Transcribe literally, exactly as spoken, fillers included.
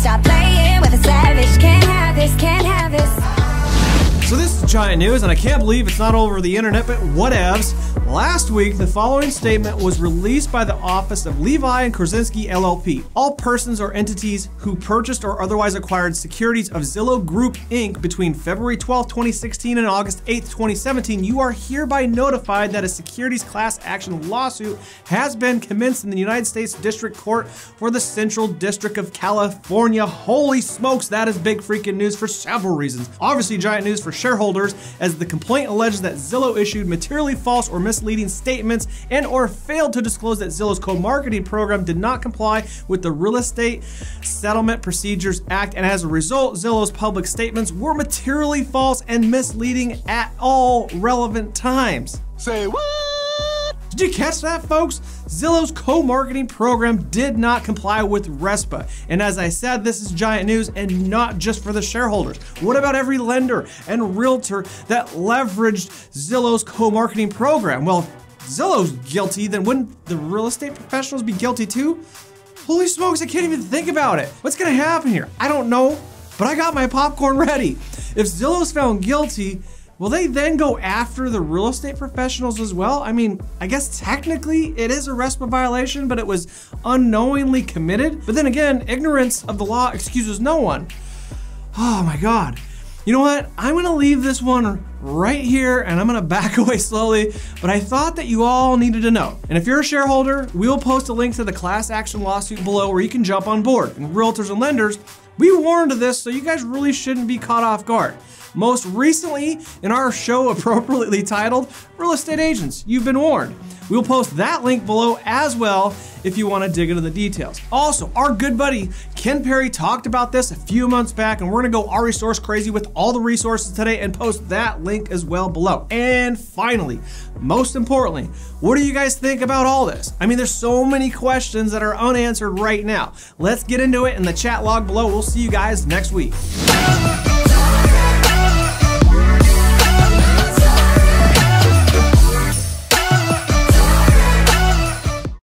stop playing with a savage. Can't have this, can't have this. So this is giant news, and I can't believe it's not all over the internet, but whatevs. Last week, the following statement was released by the office of Levi and Krasinski L L P. All persons or entities who purchased or otherwise acquired securities of Zillow Group Incorporated between February twelfth, twenty sixteen and August eighth, twenty seventeen, you are hereby notified that a securities class action lawsuit has been commenced in the United States District Court for the Central District of California. Holy smokes, that is big freaking news for several reasons. Obviously, giant news for shareholders, as the complaint alleges that Zillow issued materially false or misleading statements and or failed to disclose that Zillow's co-marketing program did not comply with the Real Estate Settlement Procedures Act, and as a result, Zillow's public statements were materially false and misleading at all relevant times. Say what? Did you catch that, folks? Zillow's co-marketing program did not comply with RESPA. And as I said, this is giant news, and not just for the shareholders. What about every lender and realtor that leveraged Zillow's co-marketing program? Well, if Zillow's guilty, then wouldn't the real estate professionals be guilty too? Holy smokes, I can't even think about it. What's gonna happen here? I don't know, but I got my popcorn ready. If Zillow's found guilty, will they then go after the real estate professionals as well? I mean, I guess technically it is a RESPA violation, but it was unknowingly committed. But then again, ignorance of the law excuses no one. Oh my God. You know what? I'm gonna leave this one right here and I'm gonna back away slowly, but I thought that you all needed to know. And if you're a shareholder, we'll post a link to the class action lawsuit below where you can jump on board. And realtors and lenders, we warned of this, so you guys really shouldn't be caught off guard. Most recently, in our show appropriately titled, Real Estate Agents, You've Been Warned. We'll post that link below as well if you want to dig into the details. Also, our good buddy Ken Perry talked about this a few months back, and we're gonna go our resource crazy with all the resources today and post that link as well below. And finally, most importantly, what do you guys think about all this? I mean, there's so many questions that are unanswered right now. Let's get into it in the chat log below. We'll see you guys next week.